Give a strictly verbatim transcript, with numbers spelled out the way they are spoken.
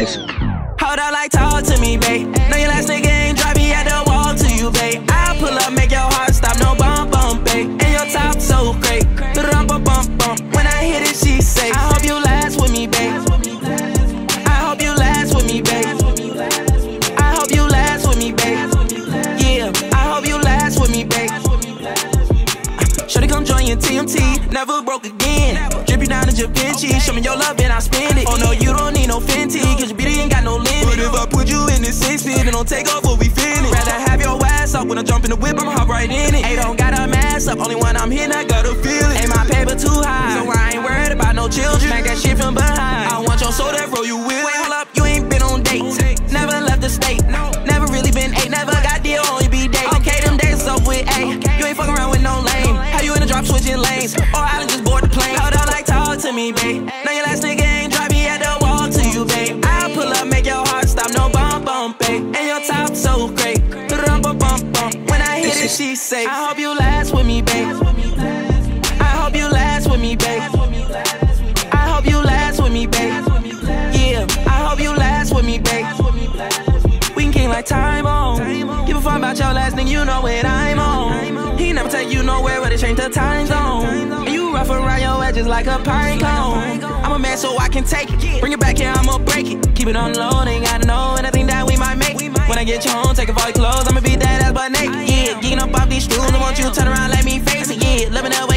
It's hold up, like, talk to me, babe. Know your last nigga ain't drive me at the wall to you, babe. I pull up, make your heart stop, no bump, bump, babe. And your top so great, bump, bump, bump, bump. When I hit it, she say, I hope you last with me, babe. I hope you last with me, babe. I hope you last with me, babe. Yeah, I hope you last with me, babe. Shorty, come join your T M T, never broke again. Drip you down to Japan cheese, show me your love and I spend it. Oh no, you don't need no Fenty, cause your beauty ain't got no limit. But if I put you in this six feet, then don't take off what we finish. Rather have your ass up when I jump in the whip, I'ma hop right in it. Hey, don't got a mask up, only when I'm hitting, I gotta feel it. Ain't my paper too high, so I ain't worried about no children. Smack that shit from behind, I want your soul, that roll you with. Wait, hold up, you ain't been on dates, never left the state, never really been eight, never got deal, only be date. Okay, them days up with A, you ain't fucking around with no lame. How you in the drop switching lanes, or I done just board the plane. Hold up, like, talk to me, babe. Know your last nigga ain't drive me at the wall to you, babe. I pull up, make your heart stop, no bump, bump, babe. And your top so great, bump, bump, bump, bump. When I hit it, she say, I hope you last with me, babe. I hope you last with me, babe. I hope you last with me, babe. Yeah, I hope you last with me, babe. We can king like time on. Give a fuck about your last nigga, you know what I'm on. He never take you nowhere, but it change the time zone. And you rough around your edges like a pine cone. I'm a man so I can take it. Bring it back here, I'ma break it. Keep it on low, ain't gotta know anything that we might make. When I get you home, take off all your clothes, I'ma beat that ass butt naked. Yeah, geeking up off these stools, I want you to turn around, let me face it. Yeah, living that way.